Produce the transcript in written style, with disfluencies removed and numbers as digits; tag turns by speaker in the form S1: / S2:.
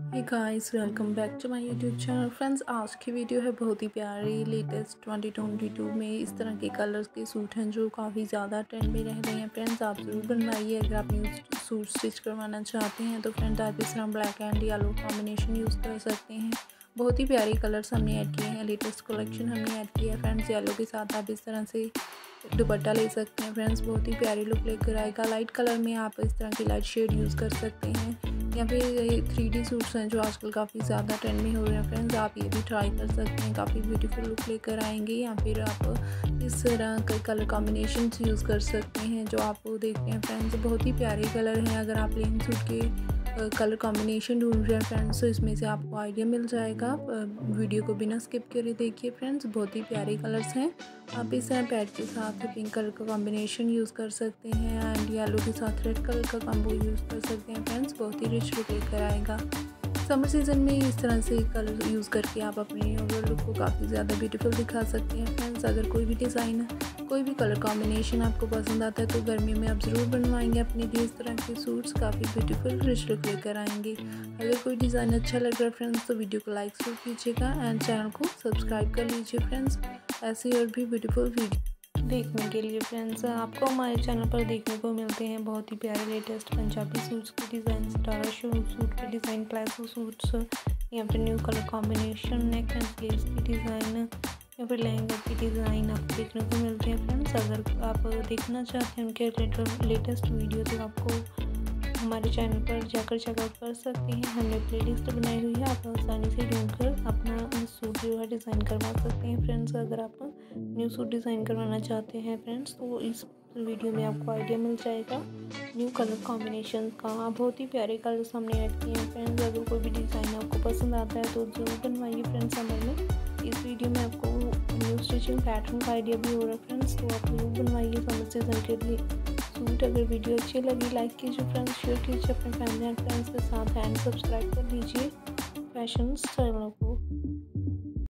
S1: Hey guys, welcome back to my YouTube channel. Friends, आज की video है बहुत ही प्यारी लेटेस्ट 2022 में इस तरह के कलर्स के सूट हैं जो काफ़ी ज़्यादा ट्रेंड में रह रहे हैं। फ्रेंड्स, आप ज़रूर बनवाइए। अगर आप न्यू सूट स्टिच करवाना चाहते हैं तो फ्रेंड्स आप इस तरह black and yellow combination use कर सकते हैं। बहुत ही प्यारे कलर्स हमने ऐड किए हैं, लेटेस्ट कलेक्शन हमने ऐड किया है। फ्रेंड्स, येलो के साथ आप इस तरह से दुपट्टा ले सकते हैं। फ्रेंड्स, बहुत ही प्यारी लुक लेकर आएगा। लाइट कलर में आप इस तरह की लाइट शेड यूज़ कर सकते हैं। या फिर ये 3D सूट्स हैं जो आजकल काफ़ी ज़्यादा ट्रेंड में हो रहे हैं। फ्रेंड्स, आप ये भी ट्राई कर सकते हैं, काफ़ी ब्यूटीफुल लुक लेकर आएंगे। या फिर आप इस तरह के कलर कॉम्बिनेशन यूज़ कर सकते हैं जो आप देखते हैं। फ्रेंड्स, बहुत ही प्यारे कलर हैं। अगर आप प्लेन सूट के कलर कॉम्बिनेशन ढूंढ रहे हैं फ्रेंड्स तो इसमें से आपको आइडिया मिल जाएगा। वीडियो को बिना स्किप करे देखिए। फ्रेंड्स, बहुत ही प्यारे कलर्स हैं। आप इस तरह पैड के साथ पिंक कलर का कॉम्बिनेशन यूज़ कर सकते हैं एंड येलो के साथ रेड कलर का कॉम्बो यूज़ कर सकते हैं। फ्रेंड्स, बहुत ही रिच लुक लेकर आएगा। समर सीज़न में इस तरह से कलर यूज़ करके आप अपने ओवरऑल लुक को काफ़ी ज़्यादा ब्यूटीफुल दिखा सकते हैं। फ्रेंड्स, अगर कोई भी डिज़ाइन कोई भी कलर कॉम्बिनेशन आपको पसंद आता है तो गर्मियों में आप ज़रूर बनवाएंगे अपने लिए। इस तरह के सूट्स काफ़ी ब्यूटीफुल रिच लुक लेकर आएंगे। अगर कोई डिज़ाइन अच्छा लग रहा है फ्रेंड्स तो वीडियो को लाइक ज़रूर कीजिएगा एंड चैनल को सब्सक्राइब कर लीजिए। फ्रेंड्स, ऐसे और भी ब्यूटीफुल वीडियो देखने के लिए फ्रेंड्स आपको हमारे चैनल पर देखने को मिलते हैं बहुत ही प्यारे लेटेस्ट पंजाबी सूट्स के डिज़ाइन, स्टारा सूट के डिज़ाइन, प्लाजो सूट्स या फिर new colour combination, neck and sleeves की डिज़ाइन या फिर लहंगा की डिज़ाइन आपको देखने को मिलते हैं। फ्रेंड्स, अगर आप देखना चाहते हैं उनके लेटेस्ट वीडियो तो आपको हमारे चैनल पर जाकर चेकआउट कर सकते हैं। हमने प्लेलिस्ट बनाई हुई है, आप आसानी से ढूंढकर अपना सूट जो है डिज़ाइन करवा सकते हैं। फ्रेंड्स, अगर आप न्यू सूट डिज़ाइन करवाना चाहते हैं फ्रेंड्स तो इस वीडियो में आपको आइडिया मिल जाएगा न्यू कलर कॉम्बिनेशन का। बहुत ही प्यारे कलर्स हमने ऐड किए हैं। फ्रेंड्स, अगर कोई भी डिज़ाइन आपको पसंद आता है तो ज़रूर बनवाइए। फ्रेंड्स, समर में इस वीडियो में आपको न्यू स्टिचिंग पैटर्न का आइडिया भी हो रहा है फ्रेंड्स, तो आप ज़रूर बनवाइए समर सीज़न के लिए सूट। अगर वीडियो अच्छी लगी लाइक कीजिए फ्रेंड्स, शेयर कीजिए अपने फैमिली एंड फ्रेंड्स के साथ एंड सब्सक्राइब कर दीजिए फैशन चैनल को।